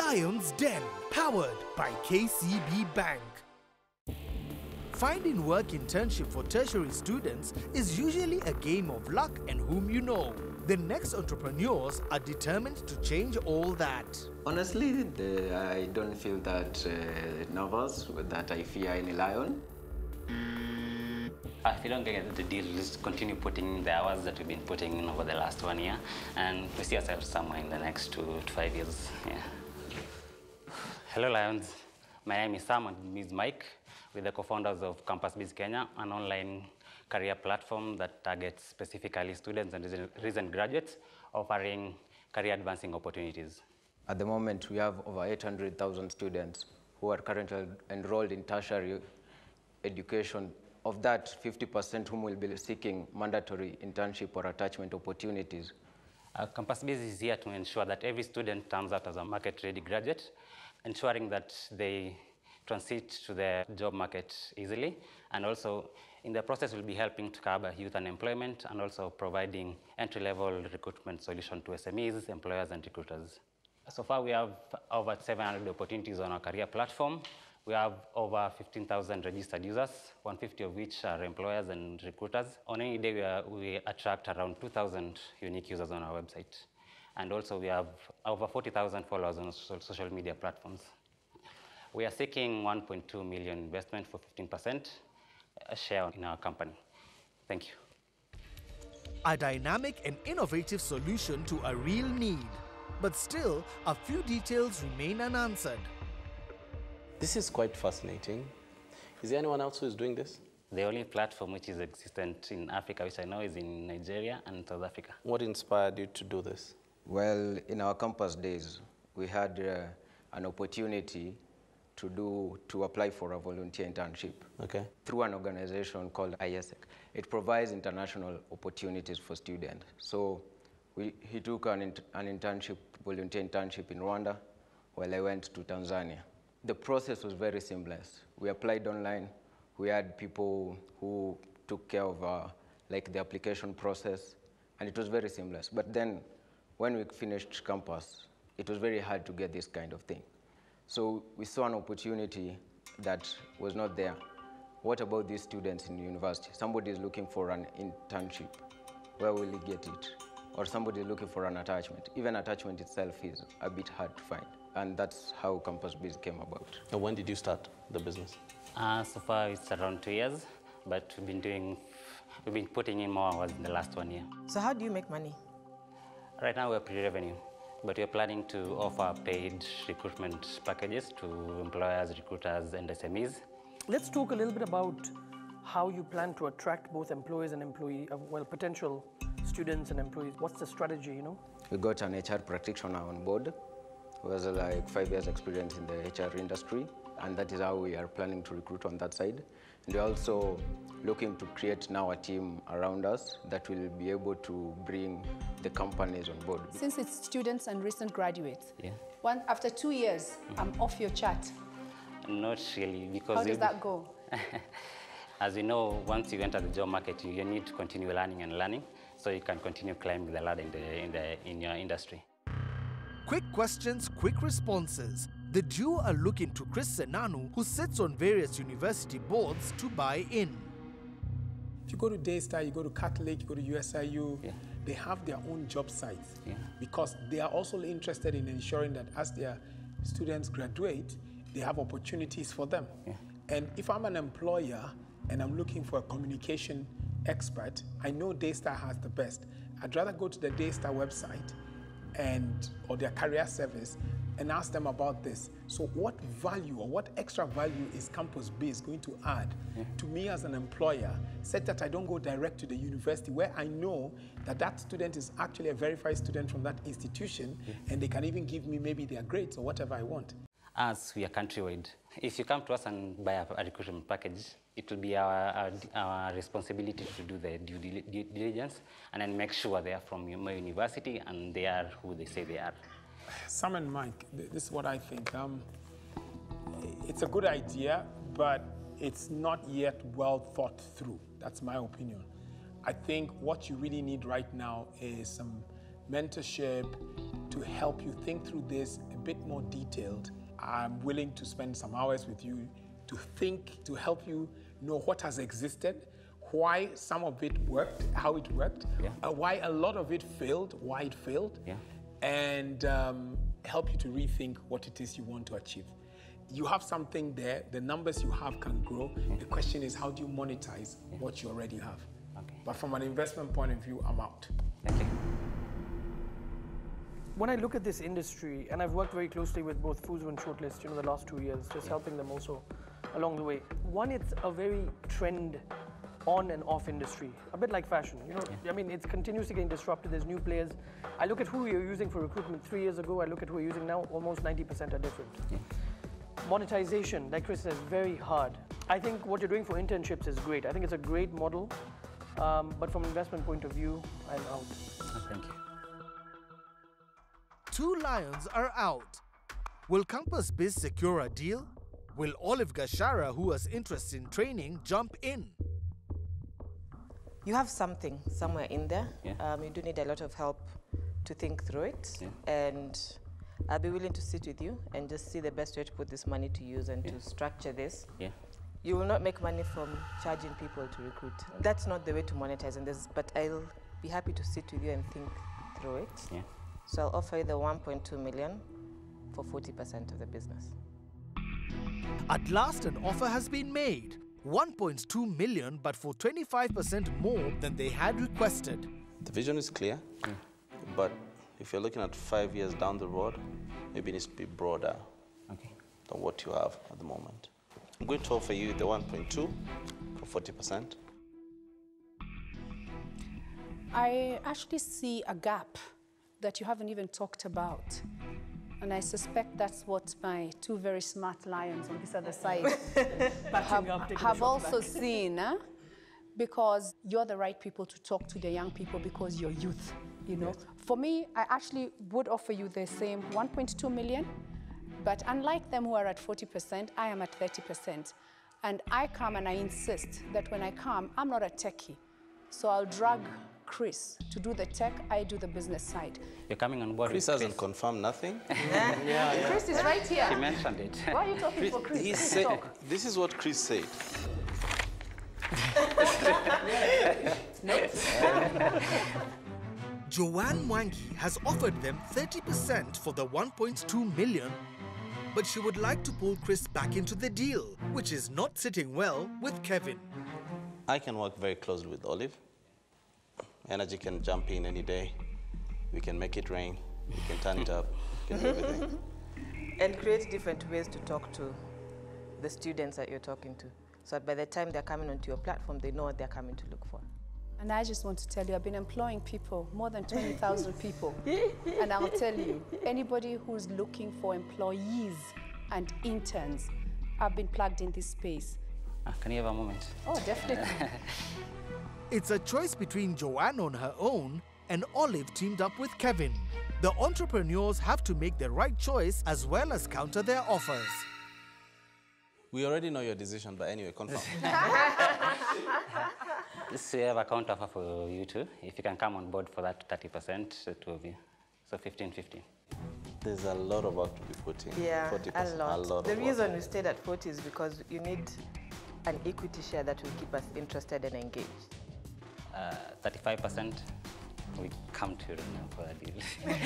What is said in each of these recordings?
Lion's Den, powered by KCB Bank. Finding work internship for tertiary students is usually a game of luck and whom you know. The next entrepreneurs are determined to change all that. Honestly, I don't feel that nervous, that I fear any lion. If you don't get the deal, just continue putting in the hours that we've been putting in over the last 1 year, and we see ourselves somewhere in the next 2 to 5 years. Yeah. Hello, Lions. My name is Sam and Ms. Mike. We're the co-founders of CAMPUSBIZ Kenya, an online career platform that targets specifically students and recent graduates, offering career advancing opportunities. At the moment, we have over 800,000 students who are currently enrolled in tertiary education. Of that, 50% whom will be seeking mandatory internship or attachment opportunities. CAMPUSBIZ is here to ensure that every student turns out as a market-ready graduate, ensuring that they transit to the job market easily, and also in the process we'll be helping to curb youth unemployment and also providing entry-level recruitment solution to SMEs, employers, and recruiters. So far, we have over 700 opportunities on our career platform. We have over 15,000 registered users, 150 of which are employers and recruiters. On any day, we attract around 2,000 unique users on our website. And also, we have over 40,000 followers on social media platforms. We are seeking 1.2 million investment for 15% share in our company. Thank you. A dynamic and innovative solution to a real need. But still, a few details remain unanswered. This is quite fascinating. Is there anyone else who is doing this? The only platform which is existent in Africa, which I know, is in Nigeria and South Africa. What inspired you to do this? Well, in our campus days, we had an opportunity to apply for a volunteer internship through an organization called ISEC. It provides international opportunities for students. So he took an internship, volunteer internship in Rwanda, while I went to Tanzania. The process was very seamless. We applied online. We had people who took care of like the application process, and it was very seamless. But then when we finished campus, it was very hard to get this kind of thing. So we saw an opportunity that was not there. What about these students in university? Somebody is looking for an internship. Where will he get it? Or somebody is looking for an attachment. Even attachment itself is a bit hard to find. And that's how CAMPUSBIZ came about. And when did you start the business? So far, it's around 2 years, but we've been putting in more hours in the last 1 year. So how do you make money? Right now, we're pre-revenue, but we're planning to offer paid recruitment packages to employers, recruiters, and SMEs. Let's talk a little bit about how you plan to attract both employees and potential students and employees. What's the strategy, you know? We got an HR practitioner on board who has like 5 years experience in the HR industry, and that is how we are planning to recruit on that side. And we're also looking to create now a team around us that will be able to bring the companies on board. Since it's students and recent graduates, Yeah. After 2 years, I'm off your chart. Not really, because... How does that go? As you know, once you enter the job market, you need to continue learning and learning, so you can continue climbing the ladder in your industry. Quick questions, quick responses. The duo are looking to Chris Senanu, who sits on various university boards, to buy in. If you go to Daystar, you go to Catholic, you go to USIU, they have their own job sites because they are also interested in ensuring that as their students graduate, they have opportunities for them. And if I'm an employer and I'm looking for a communication expert, I know Daystar has the best. I'd rather go to the Daystar website or their career service and ask them about this. So what value or what extra value is CAMPUSBIZ going to add to me as an employer, such that I don't go direct to the university where I know that that student is actually a verified student from that institution and they can even give me maybe their grades or whatever I want. As we are countrywide, if you come to us and buy a recruitment package, it will be our responsibility to do the due diligence and then make sure they are from your university and they are who they say they are. Sam and Mike, this is what I think. It's a good idea, but it's not yet well thought through. That's my opinion. I think what you really need right now is some mentorship to help you think through this bit more detailed, I'm willing to spend some hours with you to think, to help you know what has existed, why some of it worked, how it worked, why a lot of it failed, why it failed, and help you to rethink what it is you want to achieve. You have something there, the numbers you have can grow. The question is, how do you monetize what you already have? But from an investment point of view, I'm out. Thank you. When I look at this industry, and I've worked very closely with both Fuzu and Shortlist, the last 2 years, just helping them also along the way. One, it's a very trend on and off industry, a bit like fashion. I mean, it's continuously getting disrupted. There's new players. I look at who you're using for recruitment 3 years ago. I look at who you're using now. Almost 90% are different. Monetization, like Chris says, is very hard. I think what you're doing for internships is great. I think it's a great model. But from an investment point of view, I'm out. Thank you. 2 lions are out. Will CAMPUSBIZ secure a deal? Will Olive Gashara, who has interest in training, jump in? You have something somewhere in there. You do need a lot of help to think through it. And I'll be willing to sit with you and just see the best way to put this money to use and to structure this. You will not make money from charging people to recruit. That's not the way to monetize in this, but I'll be happy to sit with you and think through it. So I'll offer you the 1.2 million for 40% of the business. At last, an offer has been made. 1.2 million, but for 25% more than they had requested. The vision is clear, but if you're looking at 5 years down the road, maybe it needs to be broader than what you have at the moment. I'm going to offer you the 1.2 for 40%. I actually see a gap that you haven't even talked about. And I suspect that's what my 2 very smart lions on this other side have also seen. Because you're the right people to talk to the young people because you're youth, For me, I actually would offer you the same 1.2 million. But unlike them who are at 40%, I am at 30%. And I come and I insist that when I come, I'm not a techie. So I'll drag Chris to do the tech, I do the business side. You're coming on board. Chris hasn't confirmed nothing. Chris is right here. He mentioned it. Why are you talking for Chris? He said, this is what Chris said. Joanne Mwangi has offered them 30% for the 1.2 million, but she would like to pull Chris back into the deal, which is not sitting well with Kevin. I can work very closely with Olive. Energy can jump in any day. We can make it rain. We can turn it up. We can do everything. And create different ways to talk to the students that you're talking to. So by the time they're coming onto your platform, they know what they're coming to look for. And I just want to tell you, I've been employing people, more than 20,000 people. And I'll tell you, anybody who's looking for employees and interns, I've been plugged in this space. Can you have a moment? Oh, definitely. It's a choice between Joanne on her own and Olive teamed up with Kevin. The entrepreneurs have to make the right choice as well as counter their offers. We already know your decision, but anyway, confirm. We have a counter offer for you too. If you can come on board for that 30%, the 2 of you. So 15-15. There's a lot of work to be put in. Yeah, 40%, a lot. The reason we stayed at 40 is because you need an equity share that will keep us interested and engaged. 35%, we come to right now for a deal.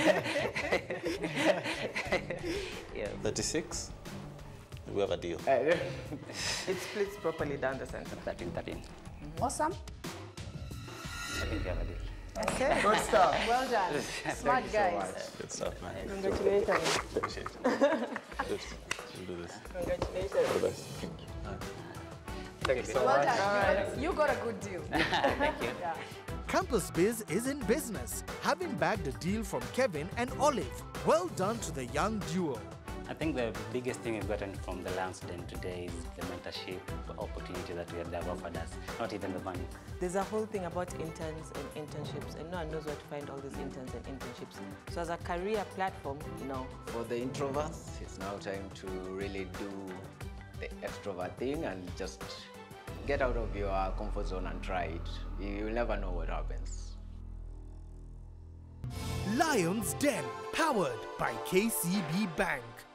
36, we have a deal. It splits properly down the center. 13. Awesome. I think we have a deal. Okay. Good stuff. Well done. Smart guys. So good stuff, man. Congratulations. Appreciate it. Good. We'll do this. Congratulations. All the best. Thank you. Thank you so Well much. done. You got a good deal. Thank you. Yeah. CAMPUSBIZ is in business, having bagged a deal from Kevin and Olive. Well done to the young duo. I think the biggest thing we've gotten from the Land student today is the mentorship opportunity that they have offered us, not even the money. There's a whole thing about interns and internships, and no one knows where to find all these interns and internships. So as a career platform, no. For the introverts, it's now time to really do the extrovert thing and just get out of your comfort zone and try it. You'll never know what happens. Lion's Den, powered by KCB Bank.